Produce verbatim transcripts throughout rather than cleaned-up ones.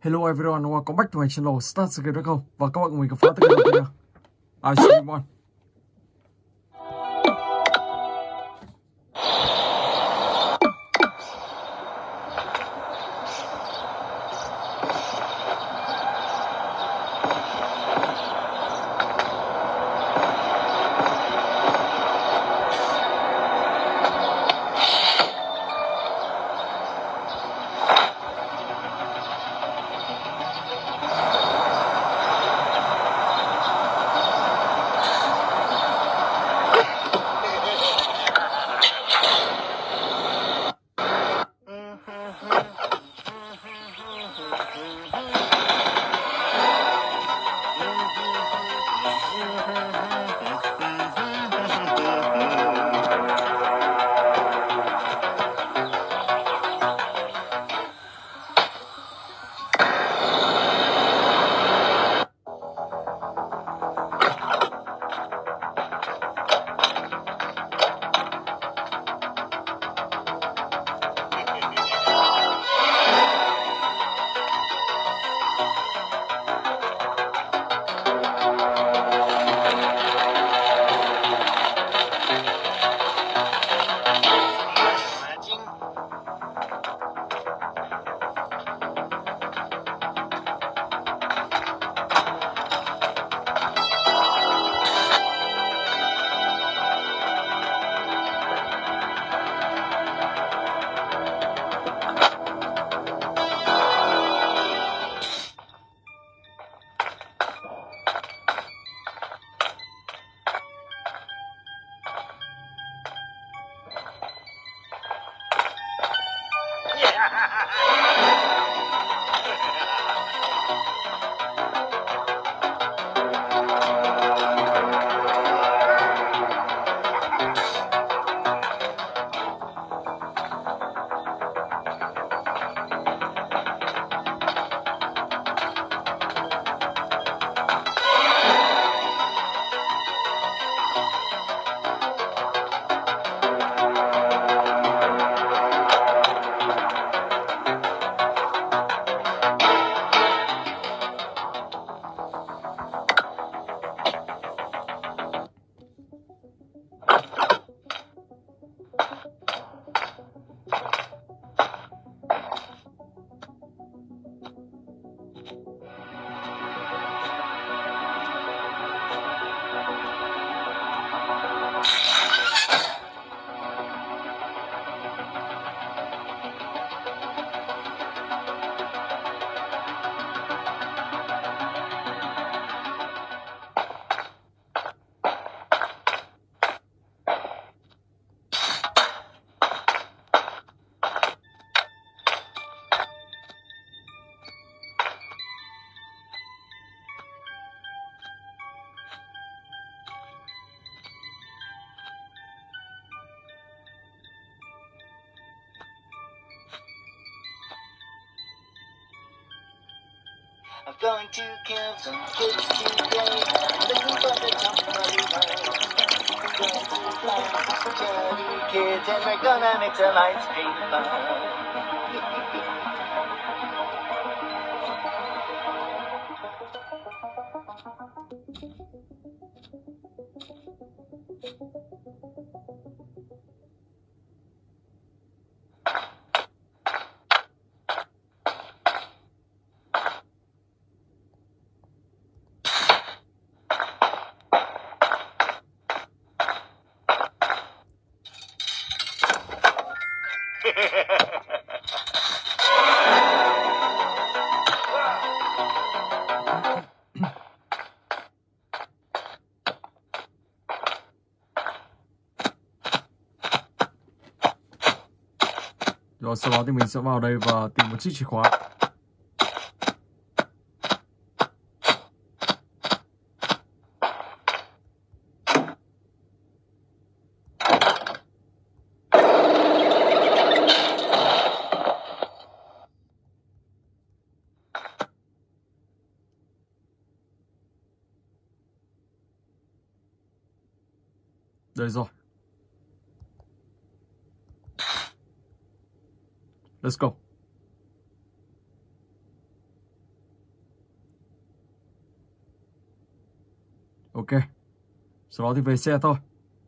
Hello everyone, welcome back to my channel Start Game dot com. Và các bạn cùng mình khám phá tất cả các video. I see you one. I'm going to kill some kids today. I'm looking for the top of the world. I'm going to find some charity kids and we're gonna make some ice cream fun. Rồi sau đó thì mình sẽ vào đây và tìm một chiếc chìa khóa. Đây rồi. Let's go. Ok. Sau đó thì về xe thôi.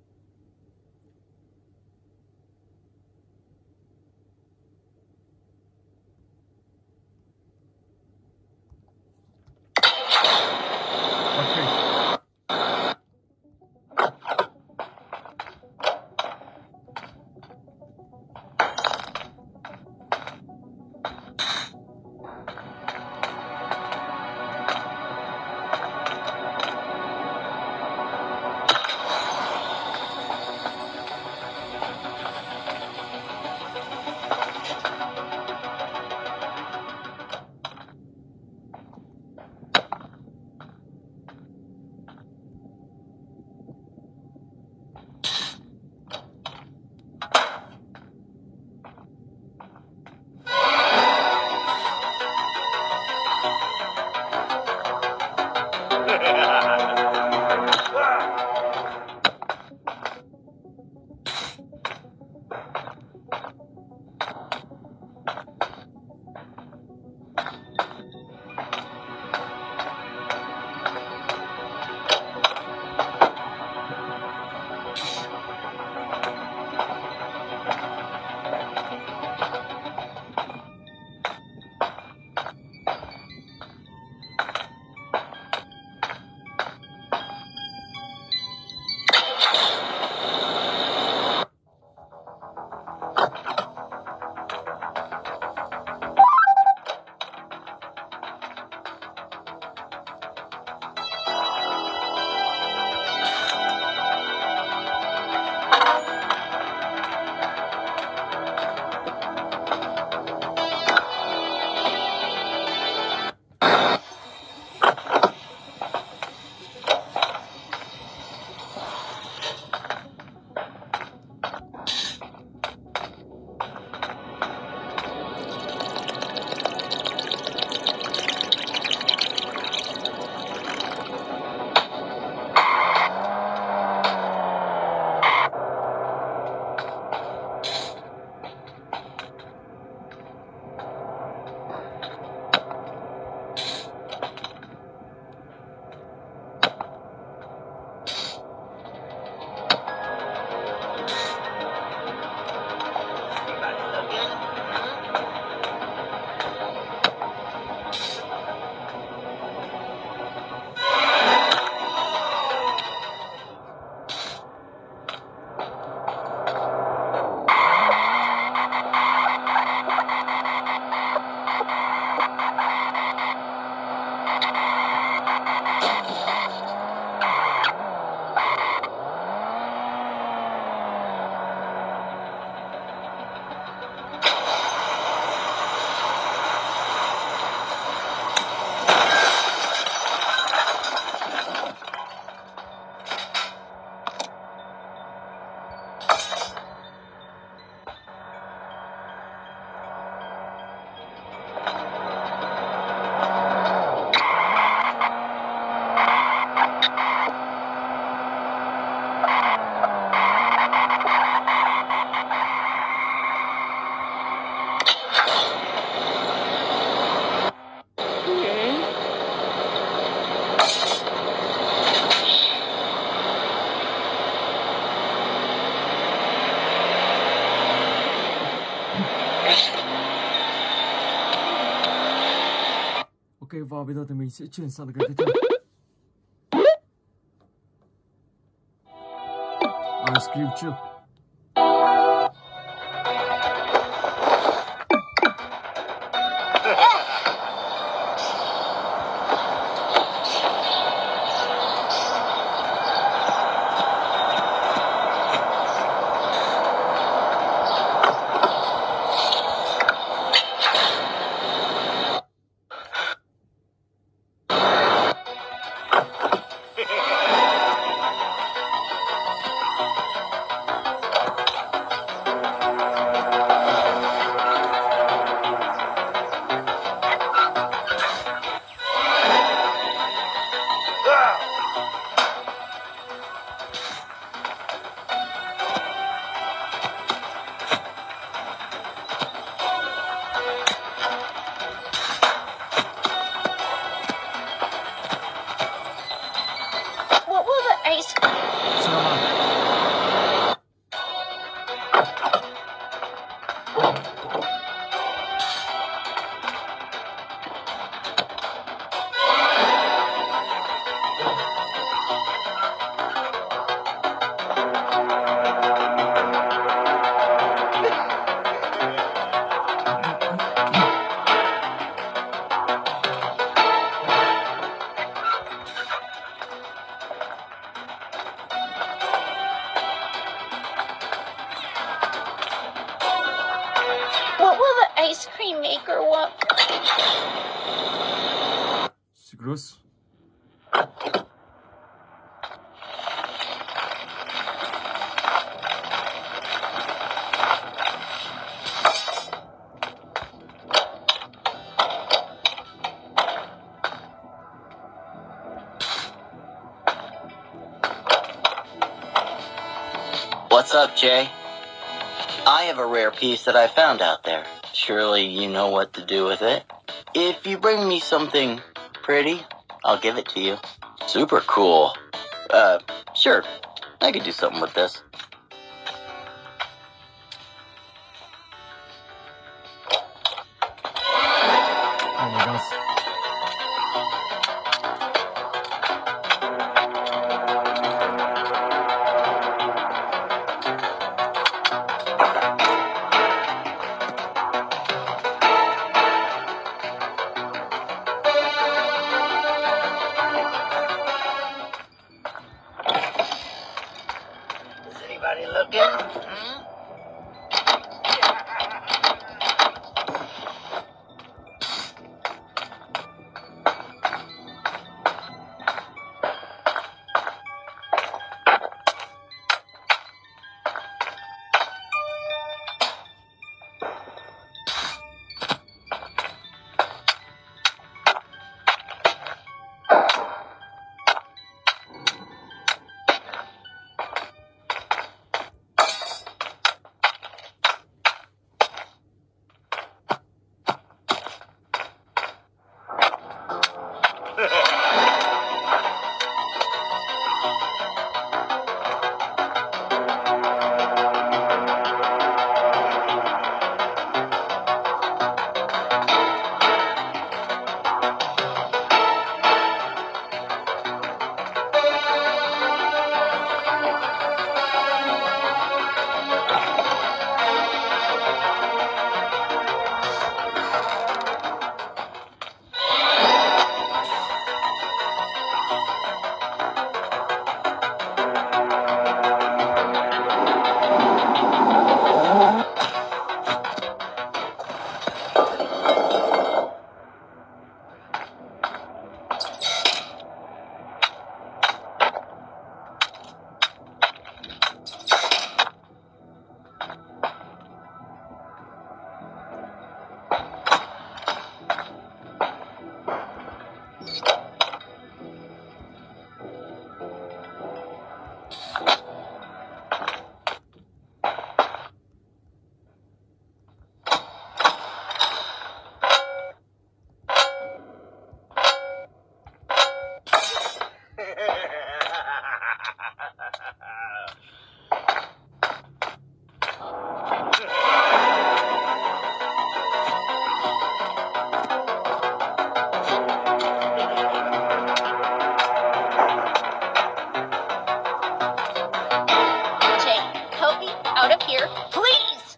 Ok, và bây giờ thì mình sẽ chuyển sang cái tiếp theo. Ice cream chill. Seguros. What's up, Jay? I have a rare piece that I found out there. Surely you know what to do with it. If you bring me something pretty, I'll give it to you. Super cool. Uh, sure. I could do something with this. Oh my gosh. Is anybody looking? Hmm? Out of here, please!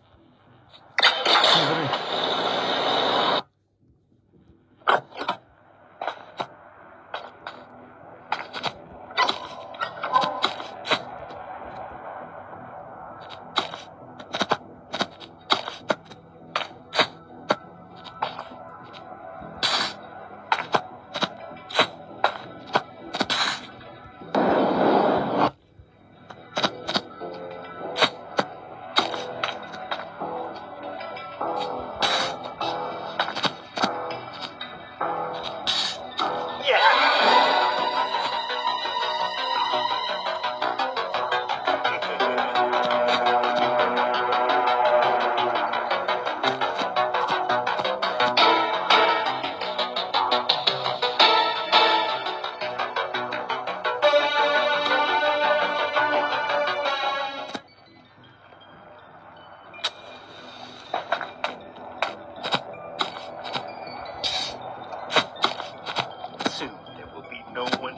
Soon there will be no one.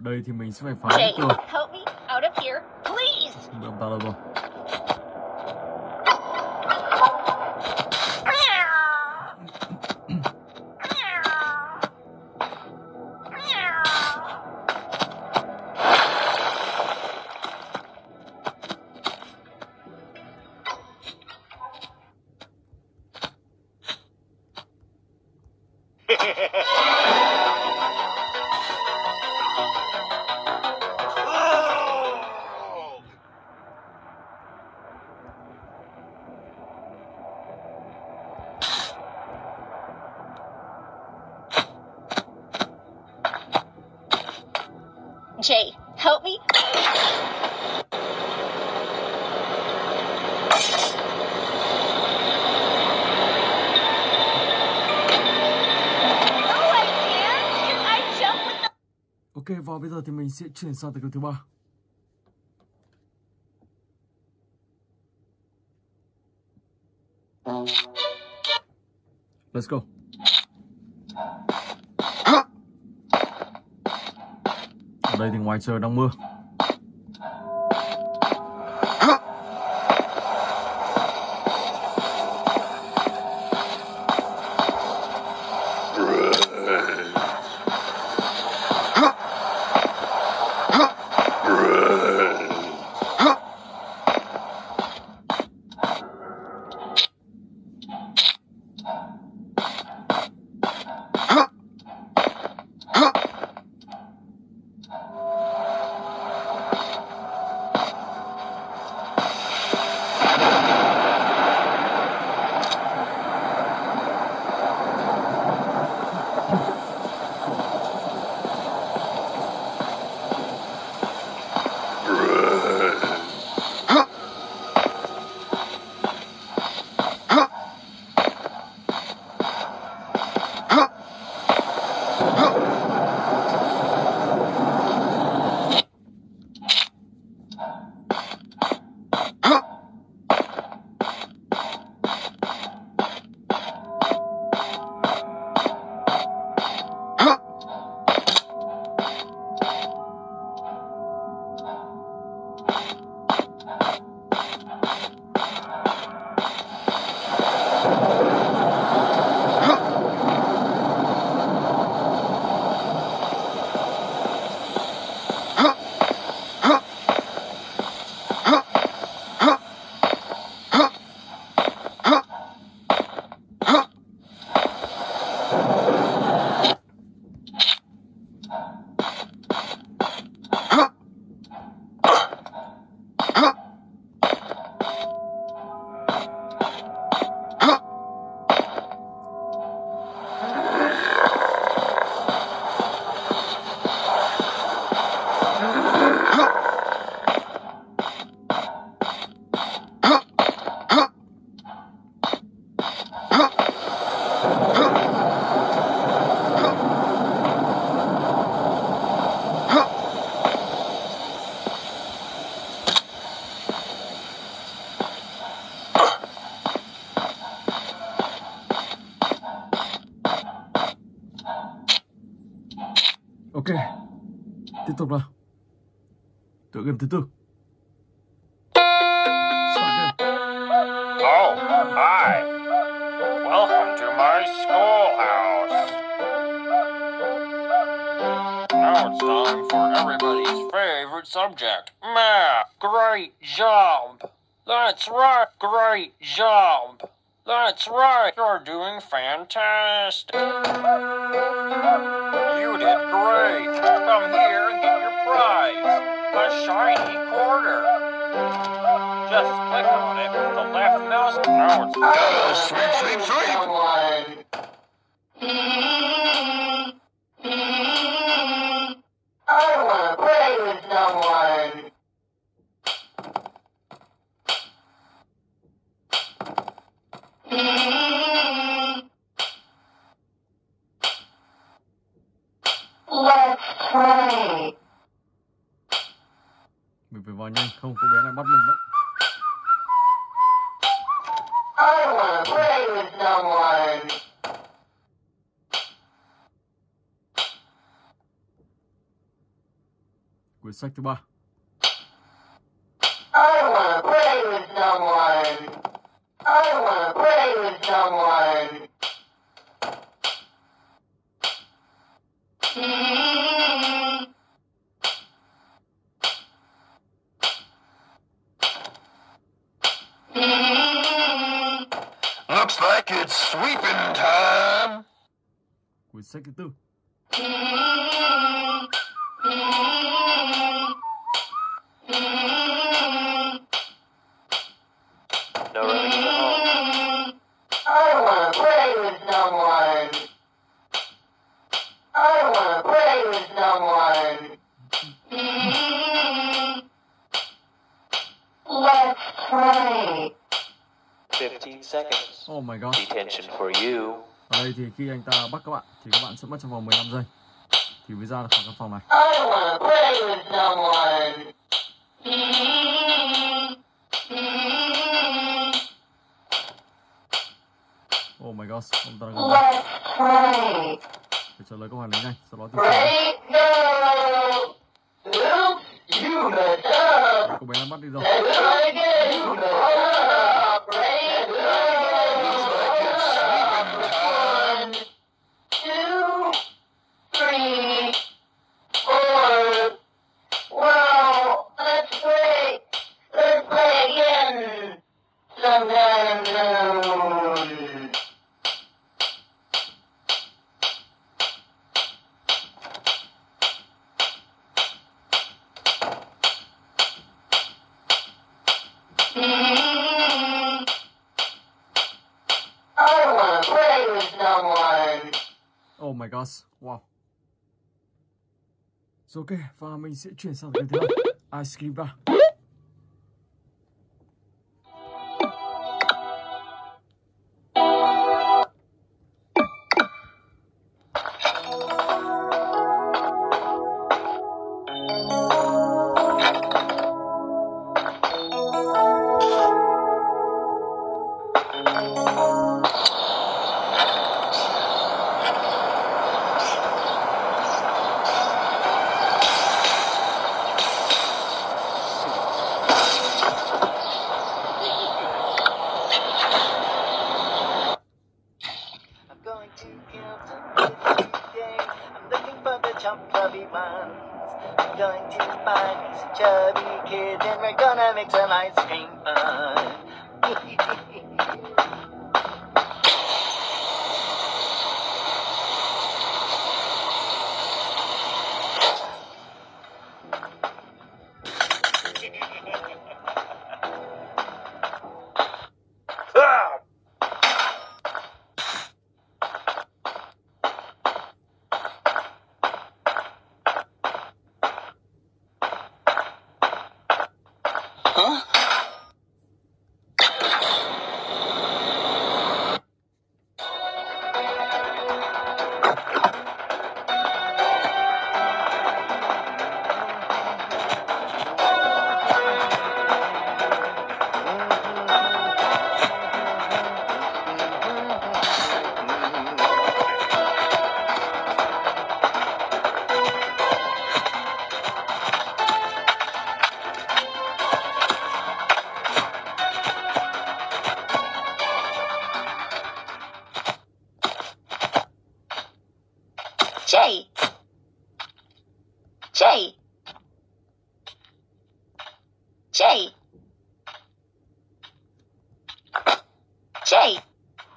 Đây thì mình sẽ phải phá Jay, tường. help me out of here, please. Được ta đâu rồi. Jay, help me. No, I can't. I jump with the... Ok, và bây giờ thì mình sẽ chuyển sang tới câu thứ ba. Let's go. Ở đây thì ngoài trời đang mưa. Ok, tiếp tục nào. Tựa game thứ tư. Oh, hi. Welcome to my schoolhouse. Now it's time for everybody's favorite subject, math. Great job. That's right, great job. That's right, you're doing fantastic. You did great. Come here and get your prize, a shiny quarter. Just click on it with the left mouse. Now it's oh, sweet, sweet, sweet. I want to play with someone. Let's play. Mình phải vào nhanh, không cô bé này bắt mình mất. I want to play with someone. Quyển sách thứ ba. I wanna play with someone. I wanna play with someone. Looks like it's sweeping time. Quyển sách thứ tư. No running in the home. I wanna play with someone. I wanna play with someone. Let's play. fifteen seconds. Oh my god. Detention for you. Ở đây thì khi anh ta bắt các bạn thì các bạn sẽ mất trong vòng mười lăm giây thì mới ra được khỏi căn phòng này. I wanna play with someone. Oh my god, ông ta đang gần Let's play. phải trả lời câu hỏi này nhanh, sau đó thì trả Ready? Go. Oops, you messed up. cô bé đã bắt đi rồi. Let's try again. You messed up. Ready? Looks like it's sweeping time. One, two, three, four. Wow, let's play. Let's play again. Sometime soon. I wanna play with someone. Oh my god, wow. Rồi ok, và mình sẽ chuyển sang cái thứ hai, Ice Cream Bar. Chubby ones. I'm going to find these chubby kids and we're gonna make some ice cream fun. Jay. Jay. Jay. Jay.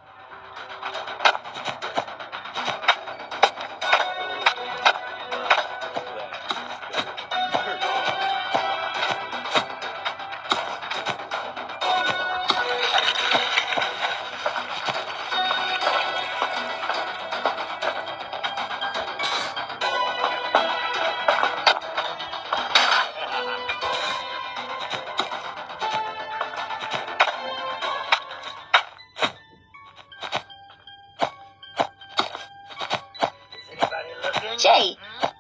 Jay.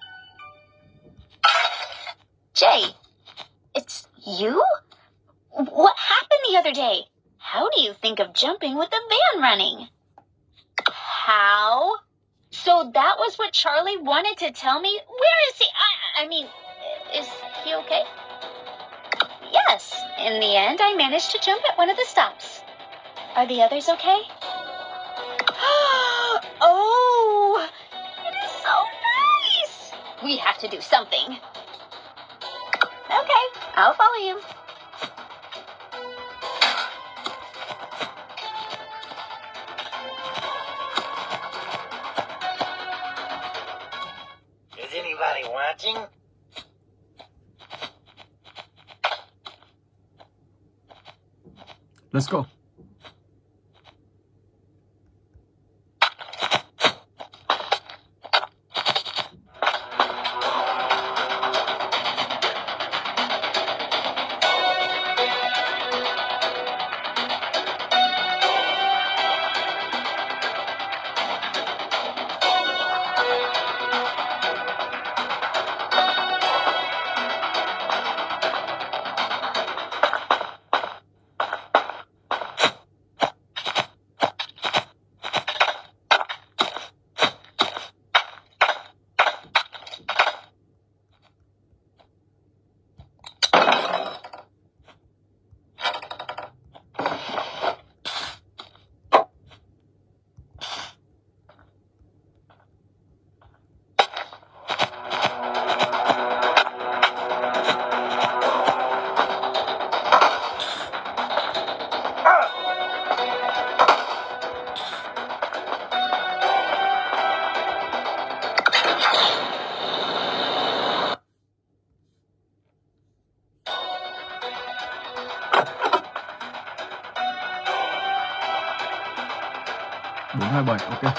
Jay. It's you? What happened the other day? How do you think of jumping with the van running? How? So that was what Charlie wanted to tell me? Where is he? I, I mean, Is he okay? Yes. In the end, I managed to jump at one of the stops. Are the others okay? Oh! It's so nice! We have to do something. Okay, I'll follow you. Is anybody watching? Let's go. bốn hai bảy, ok.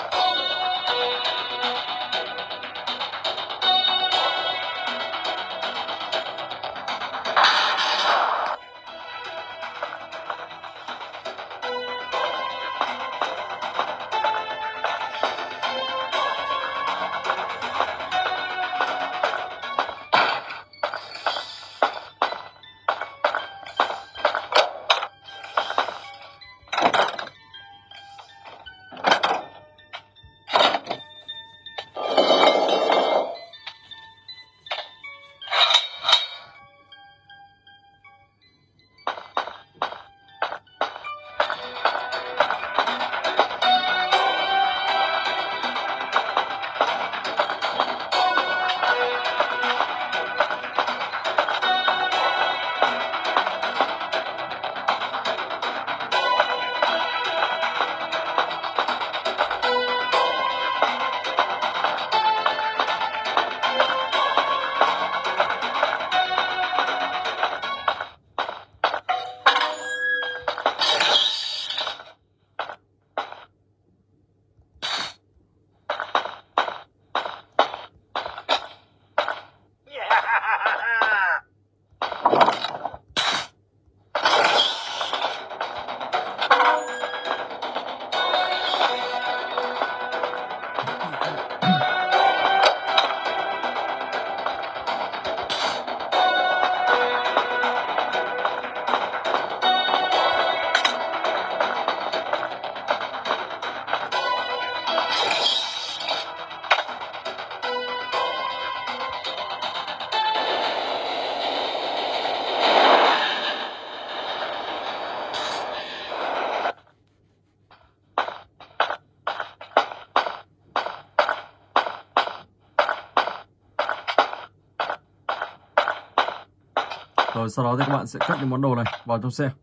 Rồi sau đó thì các bạn sẽ cất những món đồ này vào trong xe.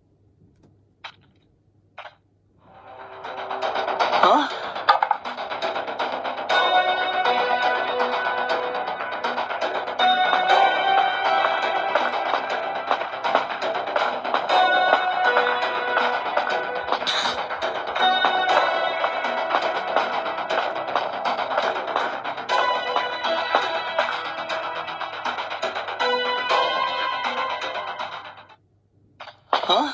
Huh? Huh?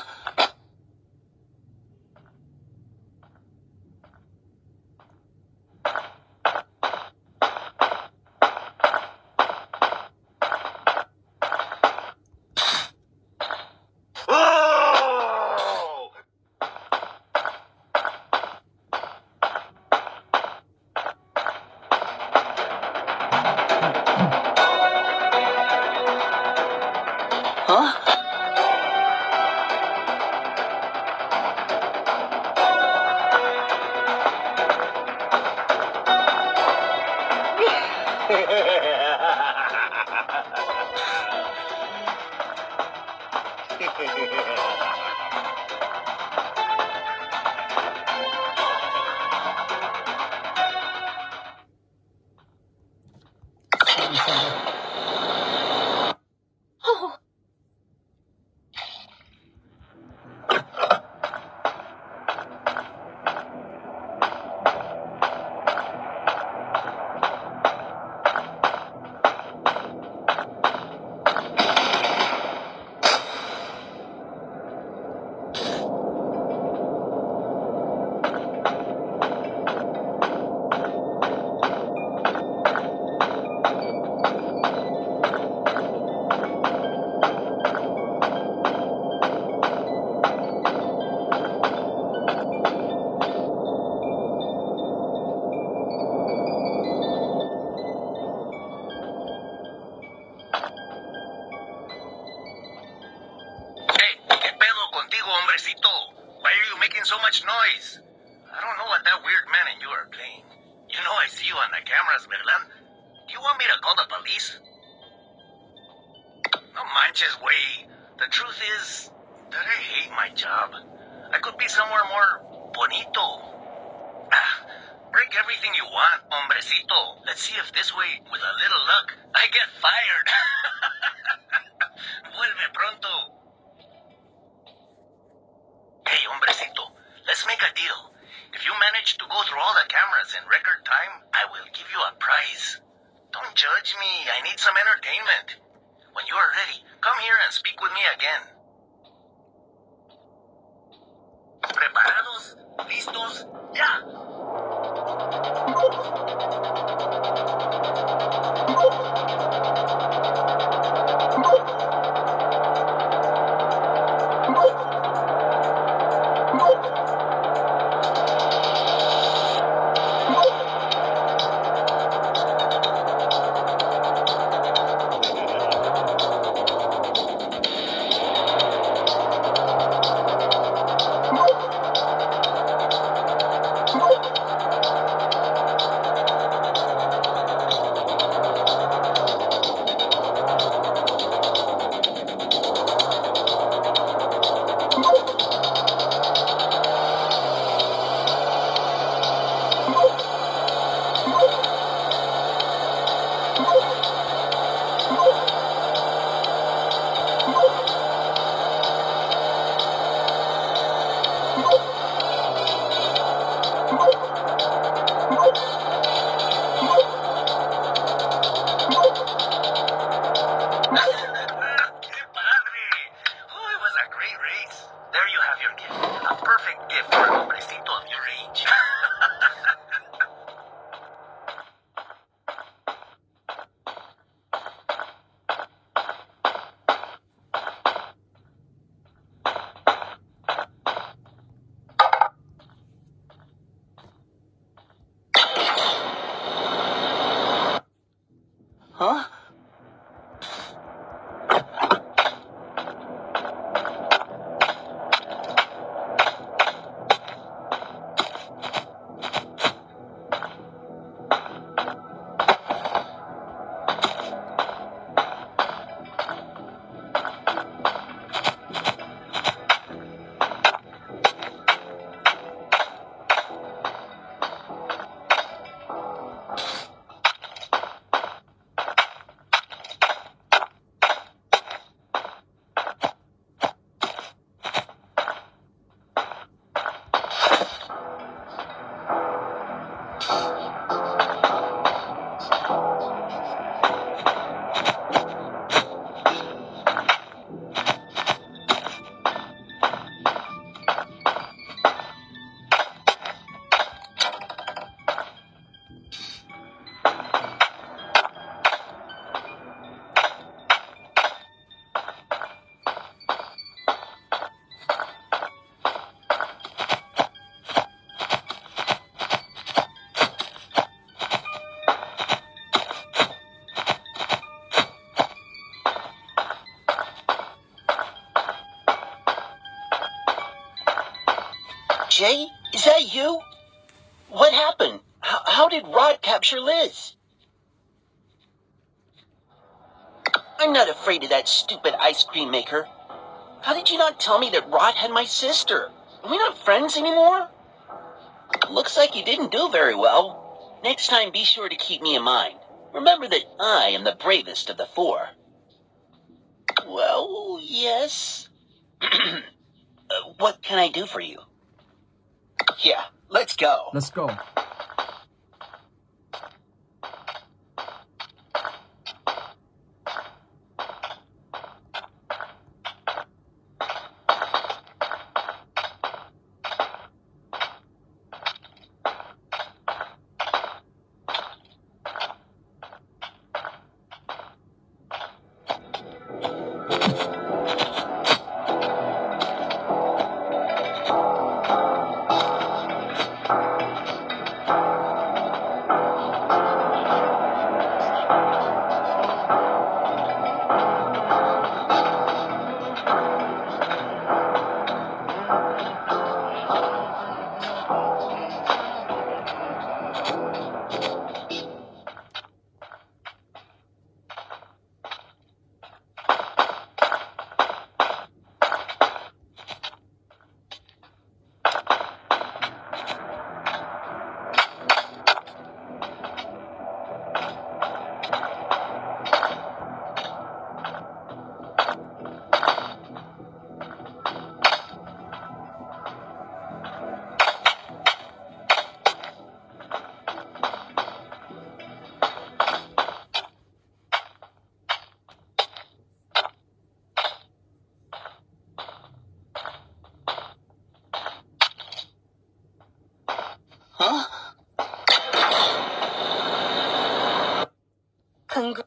Oh! Huh? Oh, Hey, ¿qué pedo contigo, hombrecito? Why are you making so much noise? I don't know what that weird man and you are playing. You know I see you on the cameras, ¿verdad? Do you want me to call the police? No manches, güey. The truth is that I hate my job. I could be somewhere more bonito. Ah, break everything you want, hombrecito. Let's see if this way, with a little luck, I get fired. Vuelve pronto. Hey, hombrecito, let's make a deal. If you manage to go through all the cameras in record time, I will give you a prize. Don't judge me. I need some entertainment. When you are ready, come here and speak with me again. ¿Preparados? ¿Listos? ¡Ya! Jay, is that you? What happened? How, how did Rod capture Liz? I'm not afraid of that stupid ice cream maker. How did you not tell me that Rod had my sister? Are we not friends anymore? Looks like you didn't do very well. Next time, be sure to keep me in mind. Remember that I am the bravest of the four. Well, yes. uh, what can I do for you? Yeah, let's go. Let's go. Huh? Congr-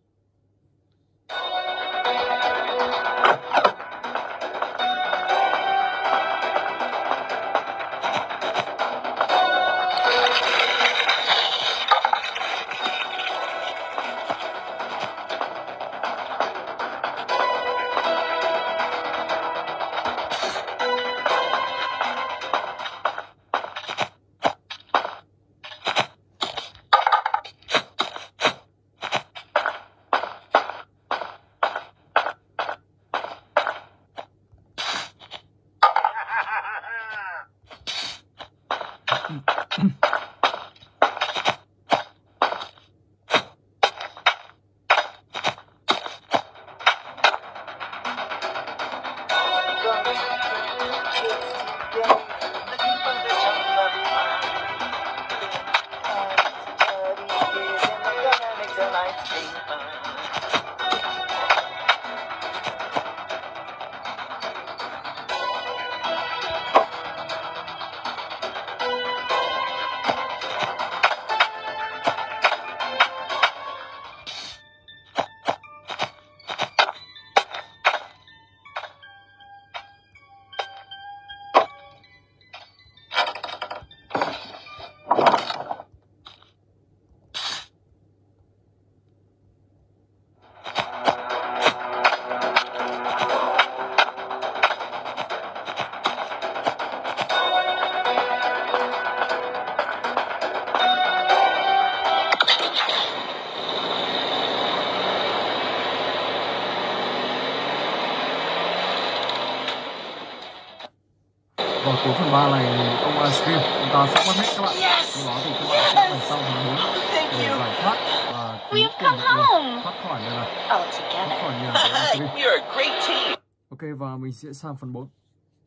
Và cuối phần ba này ông Ice Cream chúng ta sẽ bắt hết các bạn. Sau đó thì các bạn sẽ phải sang phần bốn để giải thoát và cứu We've cùng come mọi người home. thoát khỏi này này, All thoát together. khỏi nhà của Ice Cream. You're a great team. Ok, và mình sẽ sang phần bốn.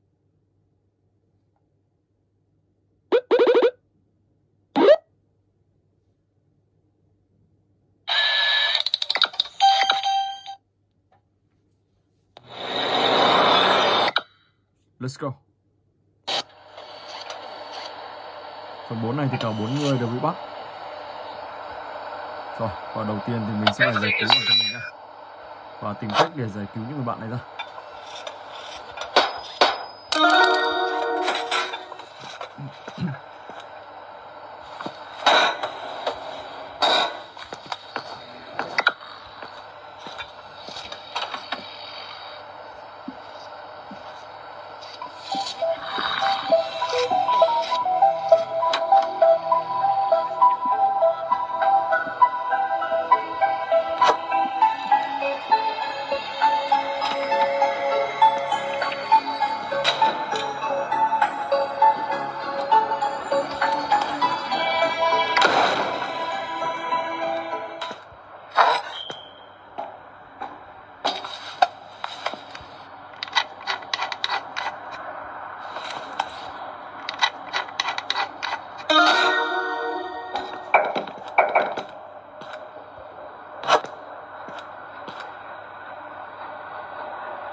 Let's go. Phần bốn này thì cả bốn người đều bị bắt. Rồi, và đầu tiên thì mình sẽ phải giải cứu bản thân mình ra và tìm cách để giải cứu những người bạn này ra.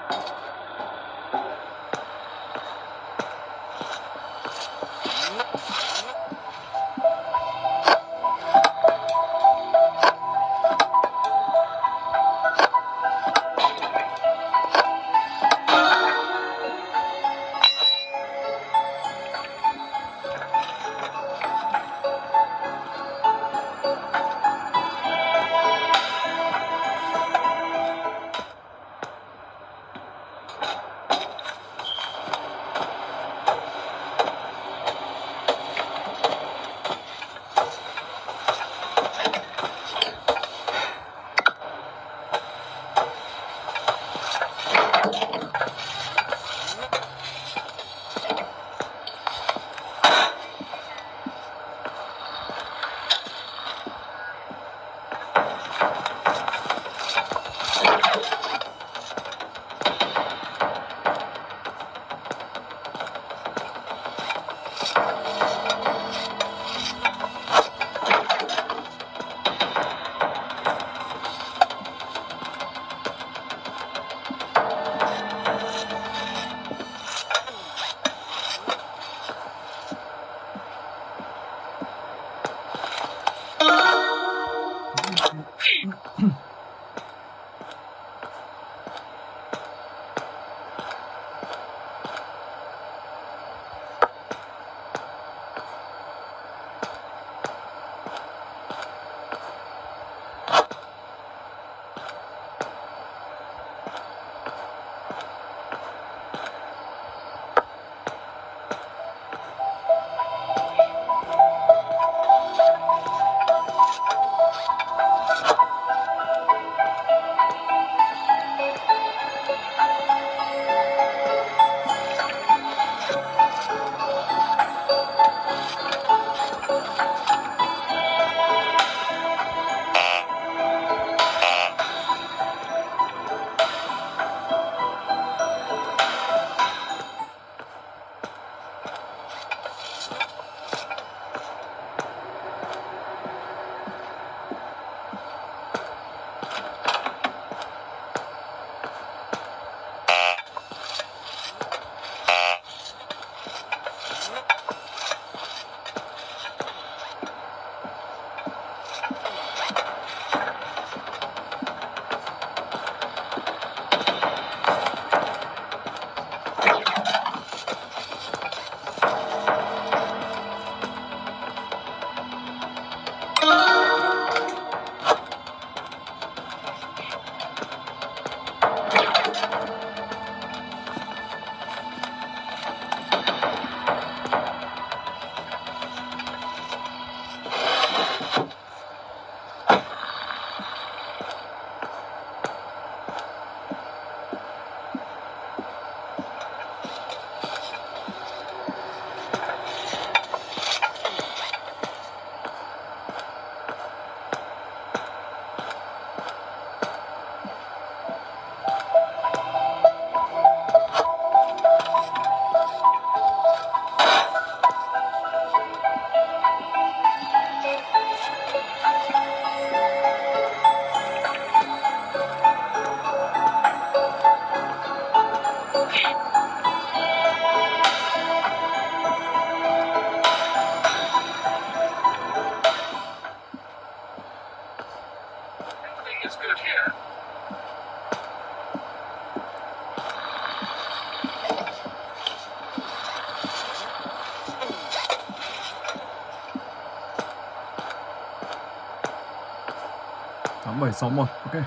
Tám bảy sáu một, ok.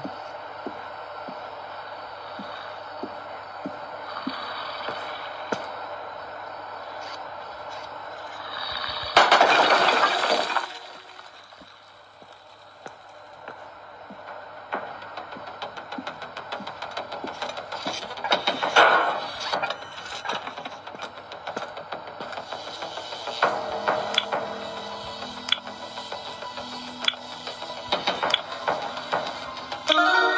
Bye.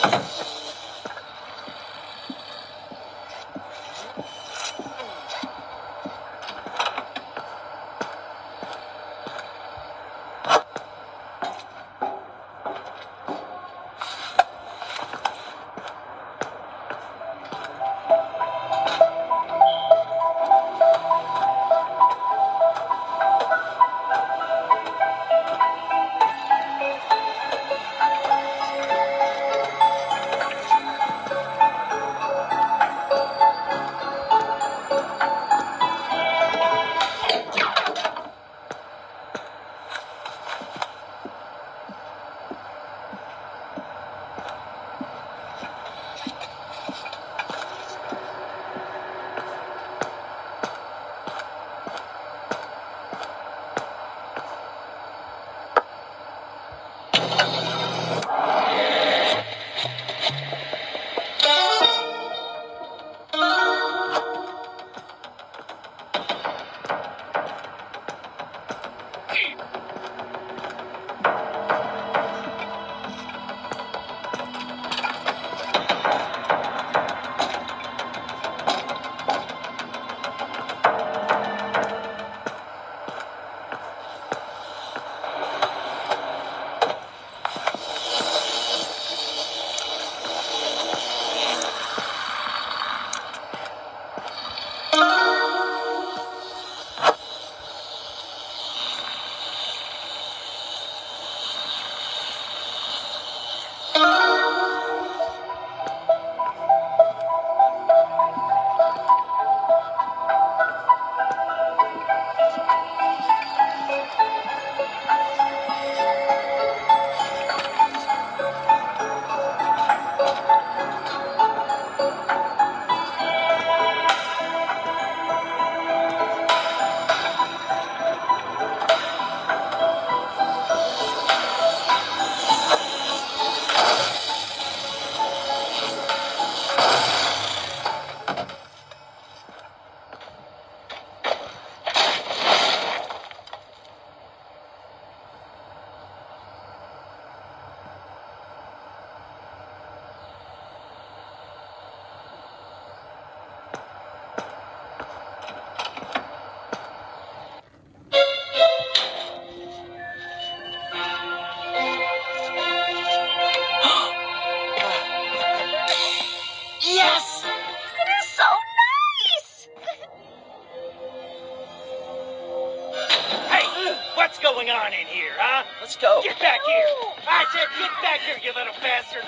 going on in here, huh? Let's go. Get back here! I said get back here, you little bastard!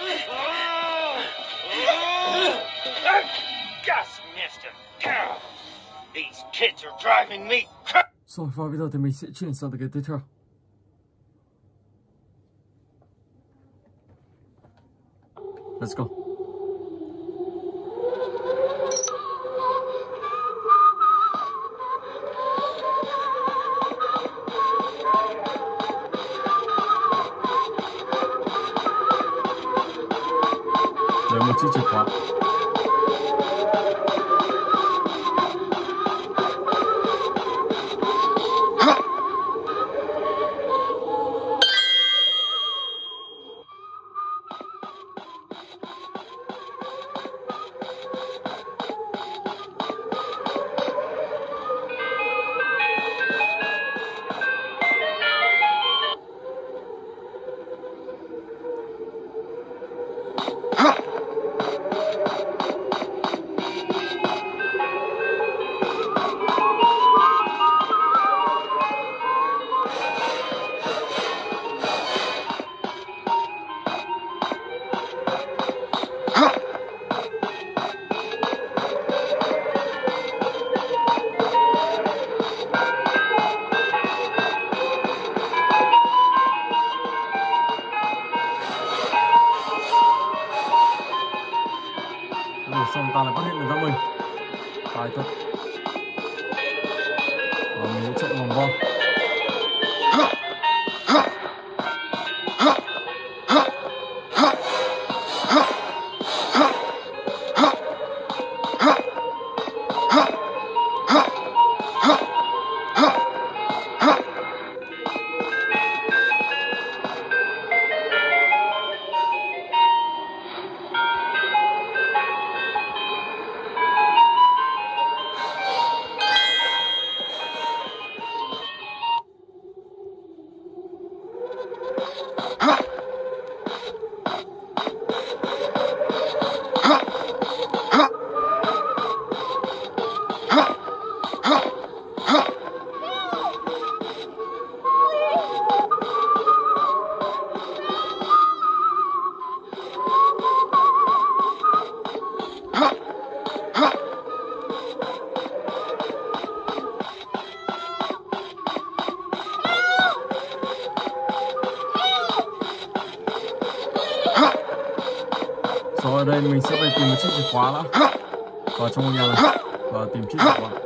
Oh! Oh! I just missed him. Oh, these kids are driving me crazy. Rồi và bây giờ thì mình sẽ chuyển sang tới cái tiếp theo. Let's go. Lấy một chiếc chìa khóa. Rồi xong ta lại phát hiện được ra mình. Tài thật. Và mình sẽ chạy vòng vo. Sau ở đây mình sẽ phải tìm một chiếc chìa khóa đã. Vào trong ngôi nhà này và tìm chiếc chìa khóa.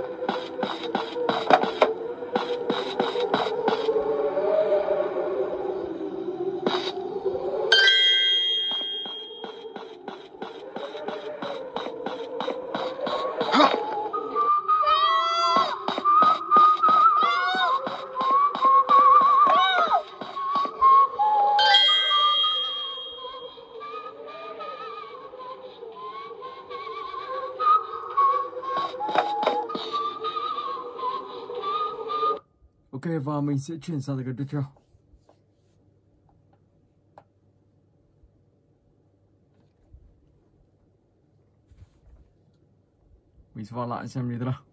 Ok, và mình sẽ chuyển sang cái tiếp theo. Mình sẽ vào lại xem như thế nào.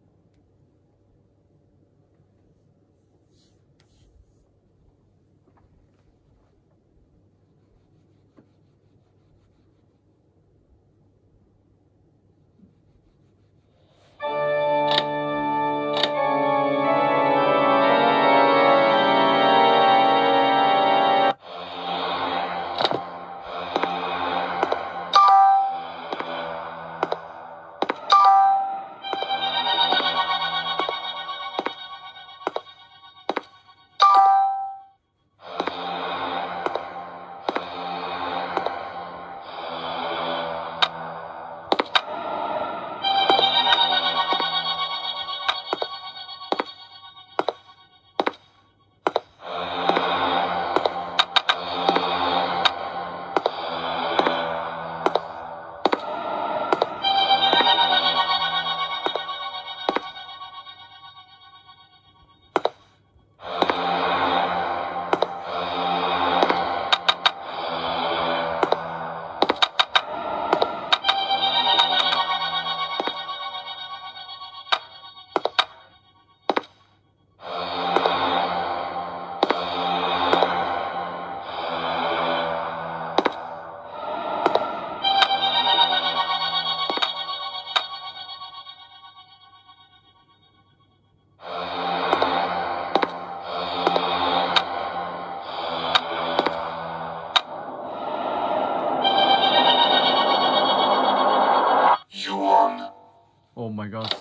Oh my god.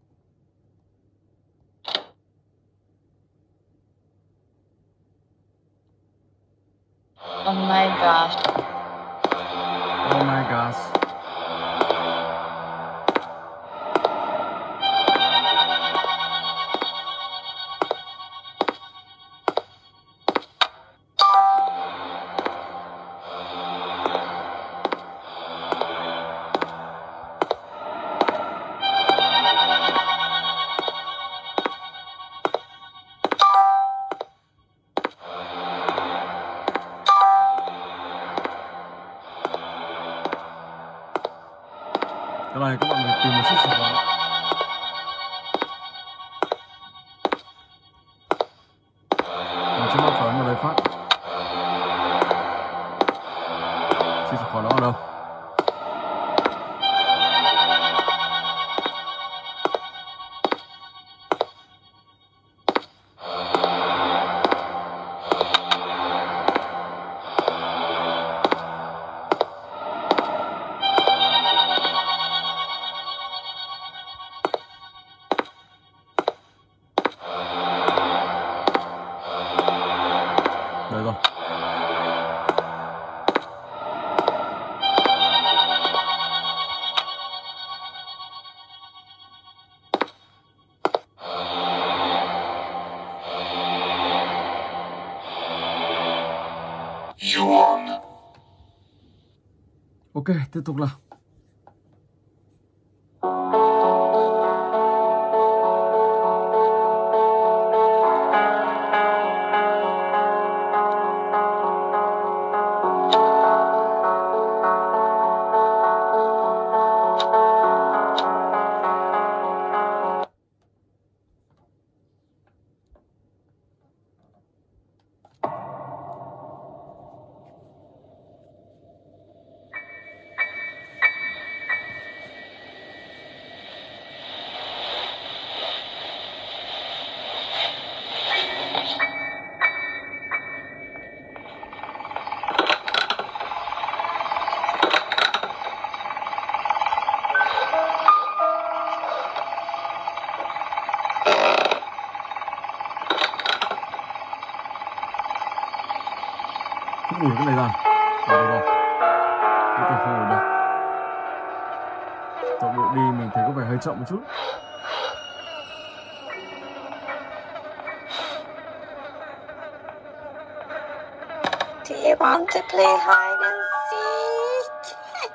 Oh my gosh. Oh my gosh. Cái này các bạn phải tìm một chiếc chìa khóa. Mình sẽ bắt phấn vào đây phát. Chiếc chìa khóa đó ở đâu? Đây rồi. Ok, tiếp tục nào. đuổi cái này ra. Rồi, được rồi. Cái từ hồi đây. Tốc độ đi mình thấy có vẻ hơi chậm một chút. Do you want to play hide and seek?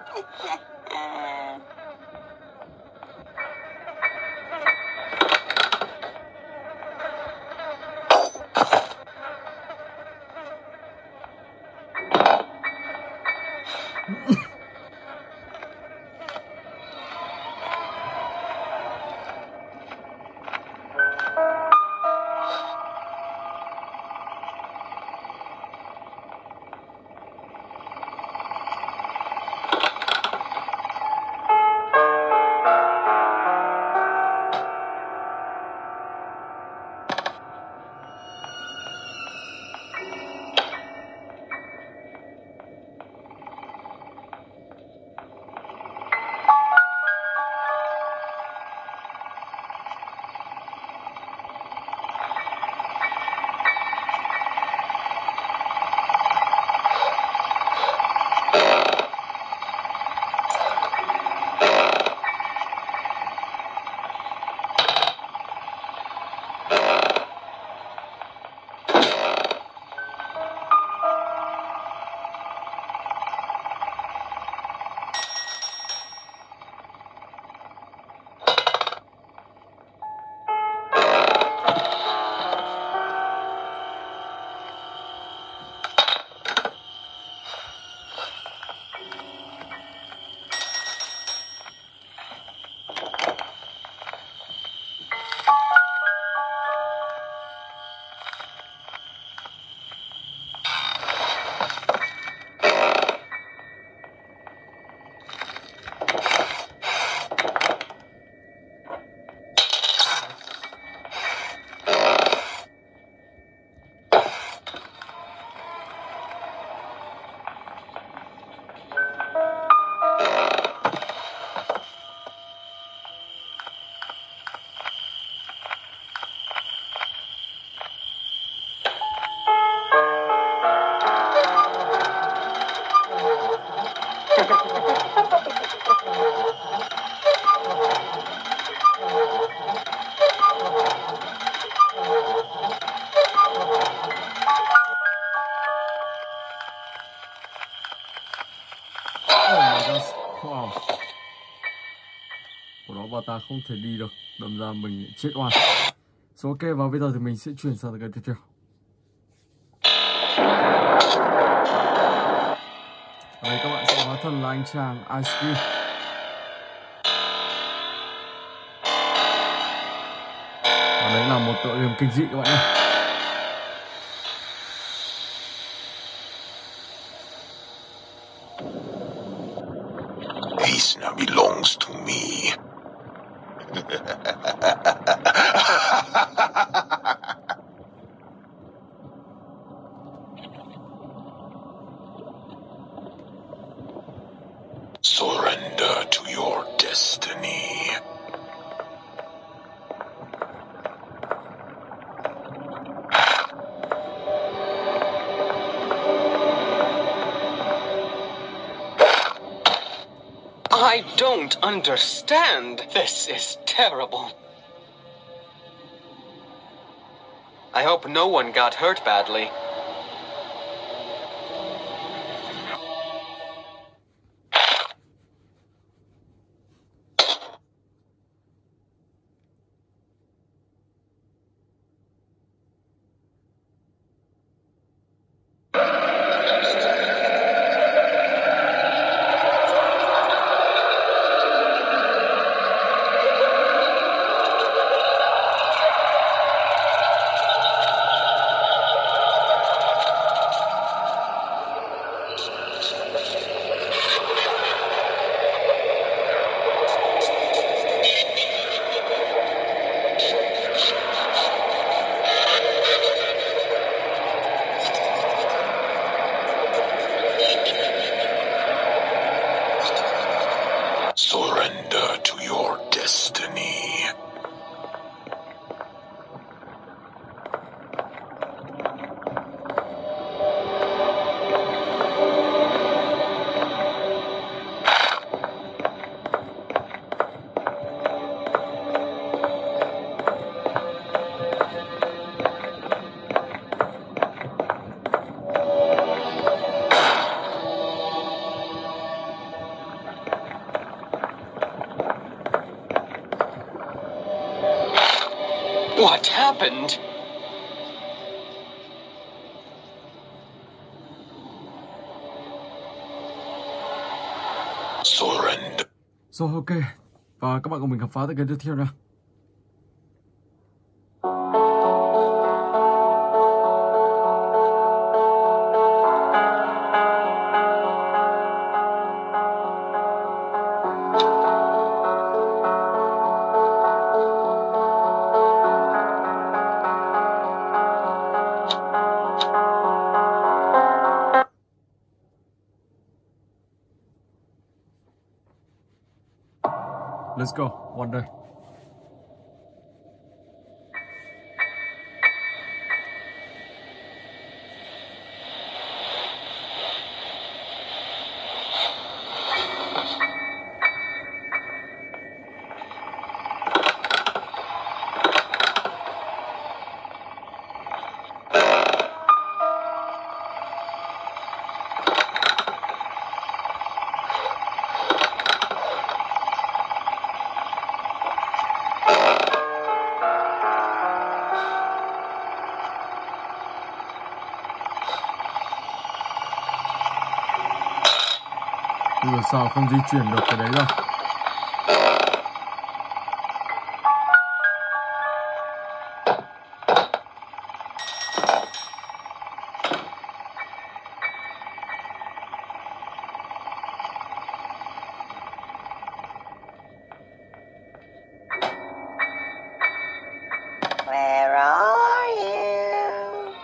Wow. Của đó bà ta không thể đi được, đâm ra mình chết oan. So, ok, và bây giờ thì mình sẽ chuyển sang cái tiếp theo. Ở đây các bạn sẽ hóa thân là anh chàng Ice Cream. Và đấy là một tựa game kinh dị các bạn nhé. Peace now belongs to me. Surrender to your destiny. I don't understand. This is terrible. I hope no one got hurt badly. What happened? Surrender. Rồi ok. Và các bạn cùng mình khám phá tại game tiếp theo nha. Let's go, one day. Ủa sao không di chuyển được cái đấy đâu. Where are you?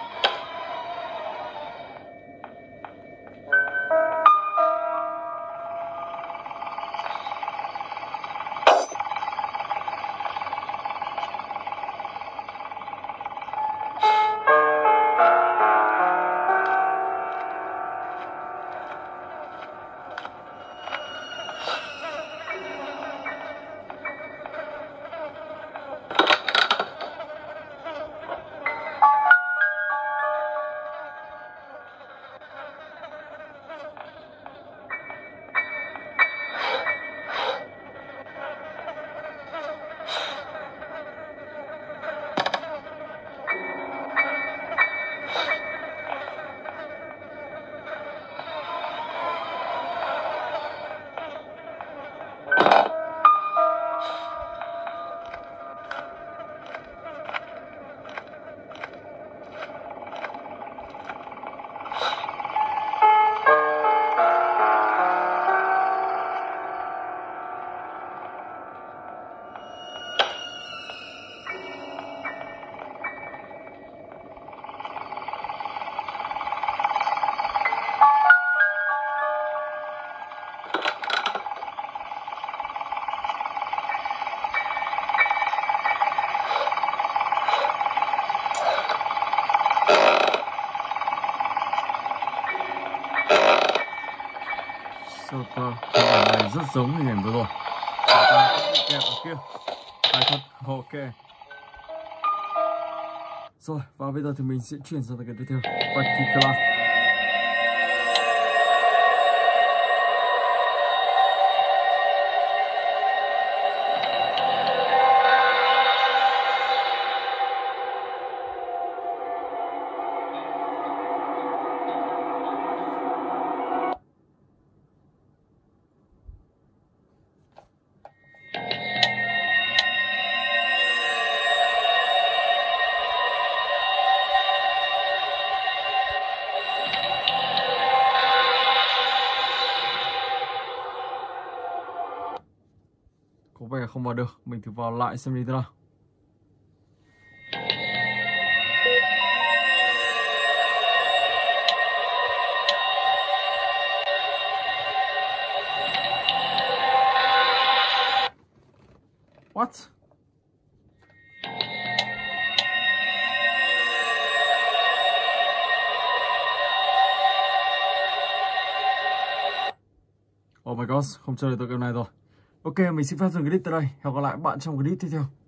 Super, hình ảnh này rất giống hình ảnh vừa rồi. Và ta cũng bị kẹt ở kia. Phải thật, ok. Rồi, và bây giờ thì mình sẽ chuyển sang cái tiếp theo. Viking Club. Có vẻ không vào được, mình thử vào lại xem như thế nào. What? Oh my god, không chơi được tựa game này rồi. Ok, mình xin phép dừng clip tại đây. Hẹn gặp lại các bạn trong clip tiếp theo.